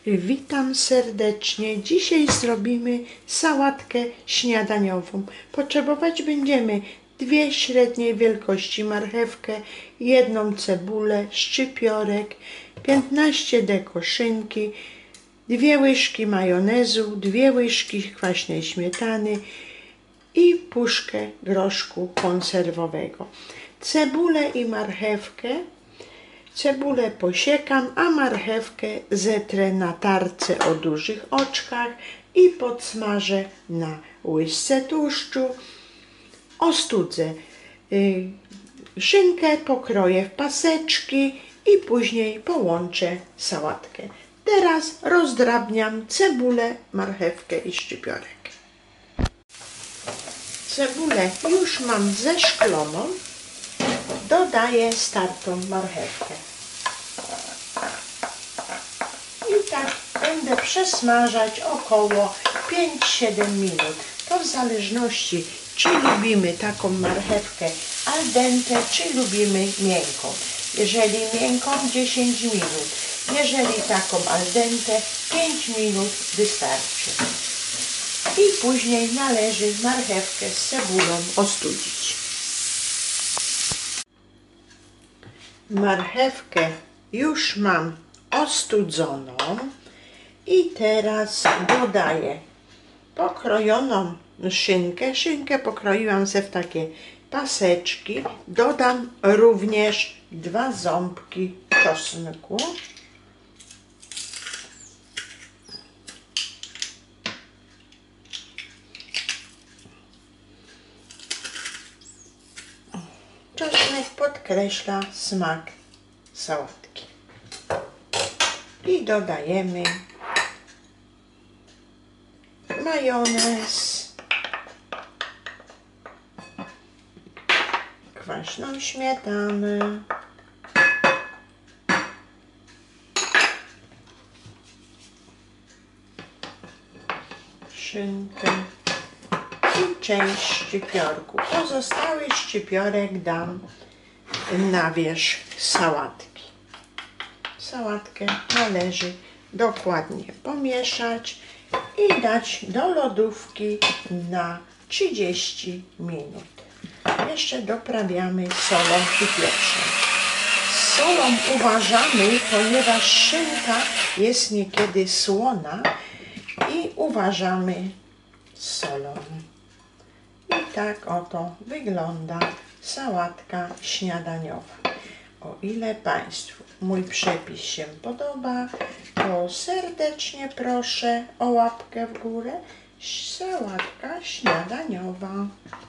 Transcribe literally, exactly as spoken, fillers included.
Witam serdecznie. Dzisiaj zrobimy sałatkę śniadaniową. Potrzebować będziemy dwie średniej wielkości marchewkę, jedną cebulę, szczypiorek, piętnaście deko szynki, dwie łyżki majonezu, dwie łyżki kwaśnej śmietany i puszkę groszku konserwowego. Cebulę i marchewkę Cebulę posiekam, a marchewkę zetrę na tarce o dużych oczkach i podsmażę na łyżce tłuszczu. Ostudzę szynkę, pokroję w paseczki i później połączę sałatkę. Teraz rozdrabniam cebulę, marchewkę i szczypiorek. Cebulę już mam zeszkloną. Dodaję startą marchewkę. I tak będę przesmażać około pięć siedem minut. To w zależności, czy lubimy taką marchewkę al dente, czy lubimy miękką. Jeżeli miękką dziesięć minut, jeżeli taką al dente pięć minut wystarczy. I później należy marchewkę z cebulą ostudzić. Marchewkę już mam ostudzoną i teraz dodaję pokrojoną szynkę. Szynkę pokroiłam se w takie paseczki. Dodam również dwa ząbki czosnku. Czosnek podkreśla smak sałatki. I dodajemy majonez, kwaśną śmietanę, szynkę i część szczypiorku. Pozostały szczypiorek dam na wierzch sałatki. Sałatkę należy dokładnie pomieszać i dać do lodówki na trzydzieści minut. Jeszcze doprawiamy solą i pieprzem. Solą uważamy, ponieważ szynka jest niekiedy słona, i uważamy solą. I tak oto wygląda sałatka śniadaniowa. O ile Państwu mój przepis się podoba, to serdecznie proszę o łapkę w górę. Sałatka śniadaniowa.